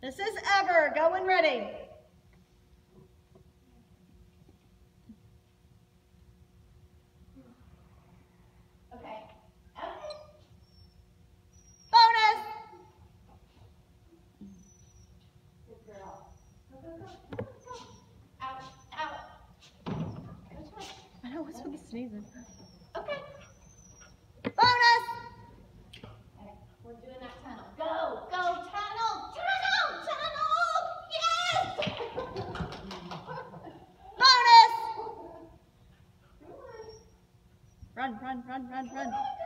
This is Ever. Go when ready. Okay. Bonus. Good girl. Go, go, go. Out, out. I know, what's with the sneezing? Okay. Bonus. Okay. We're doing that tunnel. Go, go, tunnel, tunnel, tunnel. Yes! Bonus. Run, run, run, run, run.